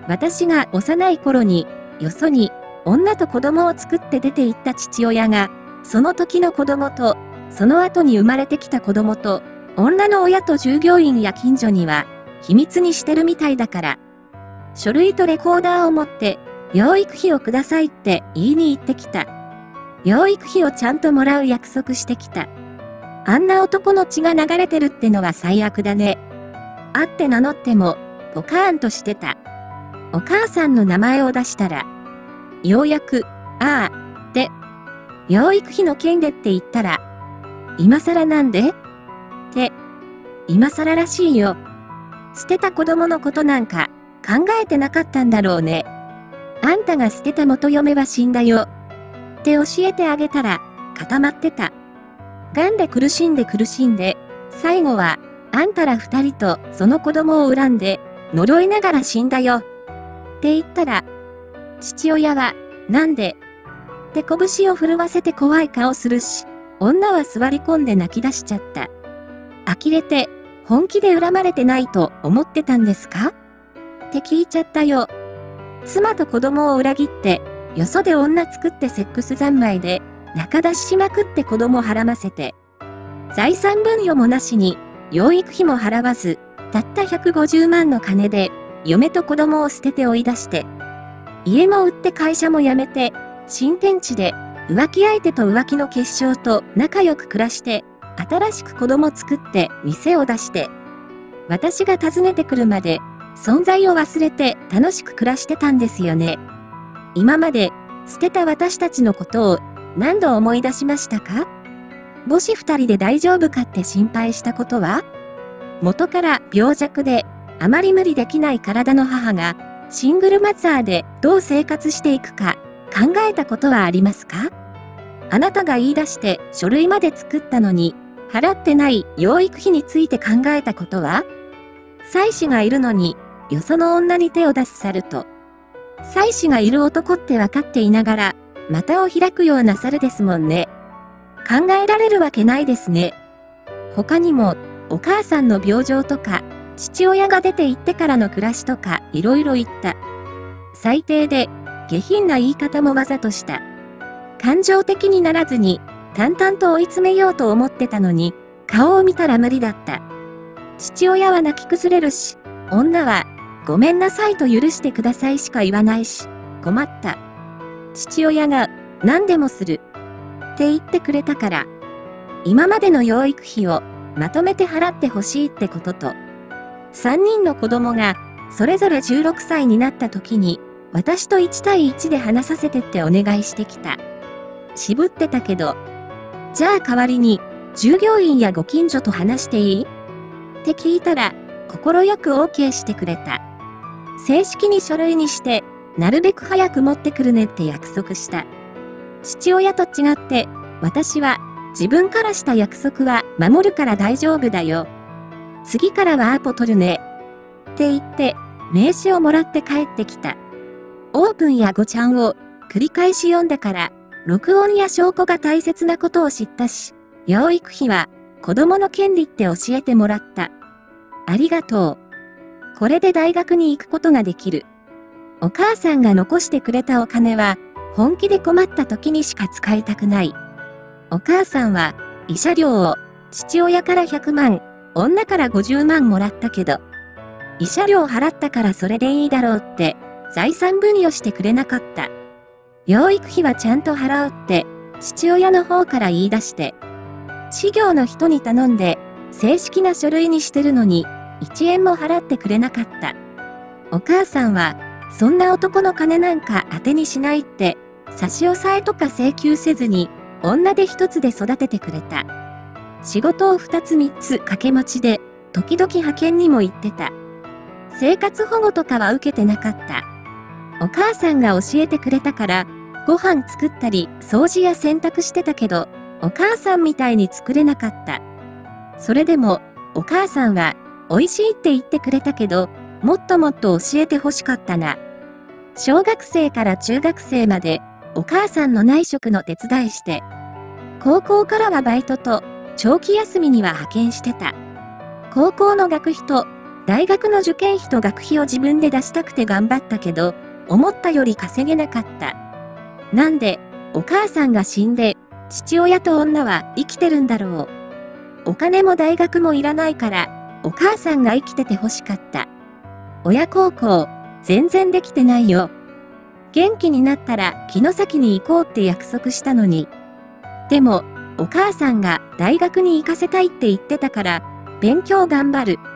私が幼い頃に、よそに、女と子供を作って出て行った父親が、その時の子供と、その後に生まれてきた子供と、女の親と従業員や近所には、秘密にしてるみたいだから。書類とレコーダーを持って、養育費をくださいって言いに行ってきた。養育費をちゃんともらう約束してきた。あんな男の血が流れてるってのは最悪だね。会って名乗っても、ポカーンとしてた。お母さんの名前を出したら、ようやく、ああ、って、養育費の件でって言ったら、今更なんでって、今更らしいよ。捨てた子供のことなんか考えてなかったんだろうね。あんたが捨てた元嫁は死んだよ。って教えてあげたら固まってた。癌で苦しんで、最後はあんたら二人とその子供を恨んで呪いながら死んだよ。って言ったら、父親はなんでって拳を震わせて怖い顔するし、女は座り込んで泣き出しちゃった。呆れて、本気で恨まれてないと思ってたんですかって聞いちゃったよ。妻と子供を裏切って、よそで女作ってセックス三昧で、仲出ししまくって子供はらませて。財産分与もなしに、養育費も払わず、たった150万の金で、嫁と子供を捨てて追い出して。家も売って会社も辞めて、新天地で、浮気相手と浮気の結晶と仲良く暮らして、新しく子供作って店を出して、私が訪ねてくるまで存在を忘れて楽しく暮らしてたんですよね。今まで捨てた私たちのことを何度思い出しましたか？母子二人で大丈夫かって心配したことは？元から病弱であまり無理できない体の母がシングルマザーでどう生活していくか考えたことはありますか？あなたが言い出して書類まで作ったのに払ってない養育費について考えたことは？妻子がいるのによその女に手を出す猿と、妻子がいる男って分かっていながら股を開くような猿ですもんね。考えられるわけないですね。他にもお母さんの病状とか父親が出て行ってからの暮らしとかいろいろ言った。最低で下品な言い方もわざとした。感情的にならずに淡々と追い詰めようと思ってたのに、顔を見たら無理だった。父親は泣き崩れるし、女は、ごめんなさいと許してくださいしか言わないし、困った。父親が、何でもする。って言ってくれたから、今までの養育費をまとめて払ってほしいってことと、3人の子供が、それぞれ16歳になった時に、私と1対1で話させてってお願いしてきた。渋ってたけど、じゃあ代わりに、従業員やご近所と話していい？って聞いたら、快く OK してくれた。正式に書類にして、なるべく早く持ってくるねって約束した。父親と違って、私は、自分からした約束は守るから大丈夫だよ。次からはアポ取るね。って言って、名刺をもらって帰ってきた。オープンやごちゃんを繰り返し読んだから、録音や証拠が大切なことを知ったし、養育費は子供の権利って教えてもらった。ありがとう。これで大学に行くことができる。お母さんが残してくれたお金は、本気で困った時にしか使いたくない。お母さんは、慰謝料を父親から100万、女から50万もらったけど、慰謝料払ったからそれでいいだろうって、財産分与してくれなかった。養育費はちゃんと払うって、父親の方から言い出して、事業の人に頼んで、正式な書類にしてるのに、1円も払ってくれなかった。お母さんは、そんな男の金なんか当てにしないって、差し押さえとか請求せずに、女手一つで育ててくれた。仕事を2つ3つ掛け持ちで、時々派遣にも行ってた。生活保護とかは受けてなかった。お母さんが教えてくれたから、ご飯作ったり、掃除や洗濯してたけど、お母さんみたいに作れなかった。それでも、お母さんは、美味しいって言ってくれたけど、もっともっと教えてほしかったな。小学生から中学生まで、お母さんの内職の手伝いして、高校からはバイトと、長期休みには派遣してた。高校の学費と、 大学の受験費と学費を自分で出したくて頑張ったけど、思ったより稼げなかった。なんで、お母さんが死んで、父親と女は生きてるんだろう。お金も大学もいらないから、お母さんが生きてて欲しかった。親孝行、全然できてないよ。元気になったら城崎に行こうって約束したのに。でも、お母さんが大学に行かせたいって言ってたから、勉強頑張る。